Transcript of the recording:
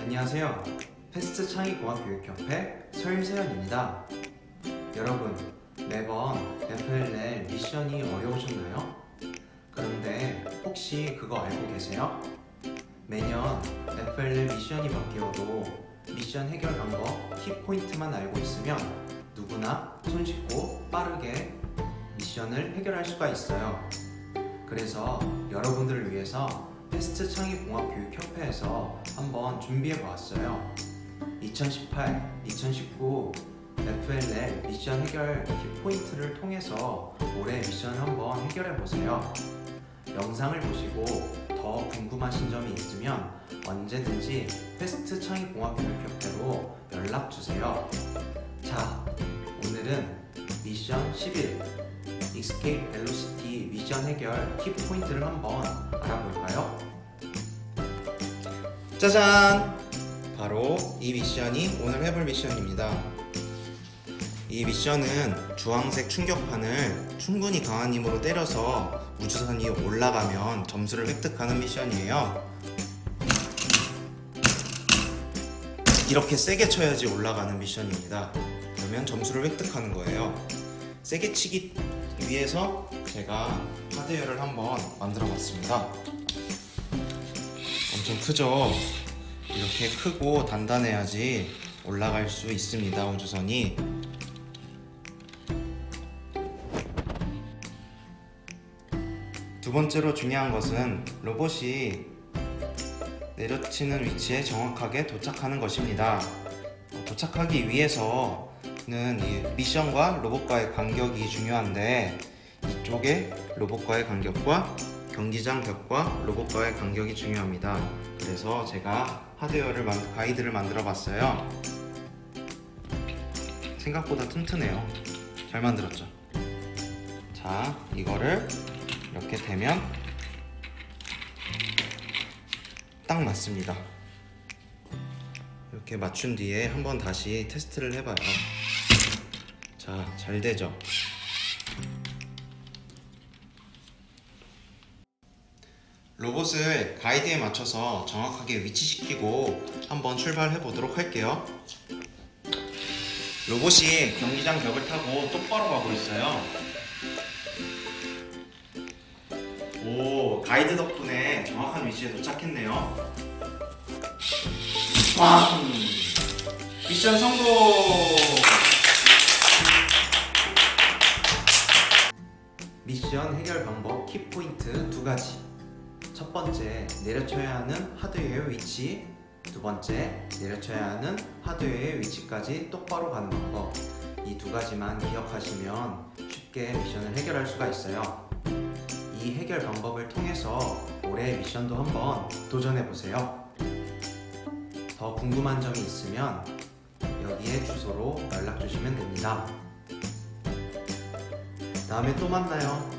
안녕하세요. 패스트 창의공학교육협회 서일세연입니다. 여러분, 매번 FLL 미션이 어려우셨나요? 그런데 혹시 그거 알고 계세요? 매년 FLL 미션이 바뀌어도 미션 해결 방법, 키포인트만 알고 있으면 누구나 손쉽고 빠르게 미션을 해결할 수가 있어요. 그래서 여러분들을 위해서 패스트 창의공학교육협회에서 한번 준비해 보았어요. 2018, 2019 FLL 미션 해결 키포인트를 통해서 올해 미션 한번 해결해 보세요. 영상을 보시고 더 궁금하신 점이 있으면 언제든지 패스트 창의공학교육협회로 연락 주세요. 자, 오늘은 미션 11 Escape Velocity 미션 해결 키포인트를 한번 알아볼까요? 짜잔! 바로 이 미션이 오늘 해볼 미션입니다. 이 미션은 주황색 충격판을 충분히 강한 힘으로 때려서 우주선이 올라가면 점수를 획득하는 미션이에요. 이렇게 세게 쳐야지 올라가는 미션입니다. 그러면 점수를 획득하는 거예요. 세게 치기 위해서 제가 하드웨어를 한번 만들어 봤습니다. 엄청 크죠? 이렇게 크고 단단해야지 올라갈 수 있습니다. 우주선이. 두 번째로 중요한 것은 로봇이 내려치는 위치에 정확하게 도착하는 것입니다. 도착하기 위해서는 이 미션과 로봇과의 간격이 중요한데, 이쪽에 로봇과의 간격과 경기장 벽과 로봇과의 간격이 중요합니다. 그래서 제가 하드웨어를 가이드를 만들어 봤어요. 생각보다 튼튼해요. 잘 만들었죠? 자, 이거를 이렇게 대면 딱 맞습니다. 이렇게 맞춘 뒤에 한번 다시 테스트를 해봐요. 자, 잘 되죠? 로봇을 가이드에 맞춰서 정확하게 위치시키고 한번 출발해 보도록 할게요. 로봇이 경기장 벽을 타고 똑바로 가고 있어요. 오, 가이드 덕분에 정확한 위치에 도착했네요. 빵! 미션 성공! 미션 해결 방법 키포인트 두 가지. 첫 번째, 내려쳐야 하는 하드웨어 위치. 두 번째, 내려쳐야 하는 하드웨어의 위치까지 똑바로 가는 방법. 이 두 가지만 기억하시면 쉽게 미션을 해결할 수가 있어요. 이 해결 방법을 통해서 올해 미션도 한번 도전해보세요. 더 궁금한 점이 있으면 여기에 주소로 연락주시면 됩니다. 다음에 또 만나요.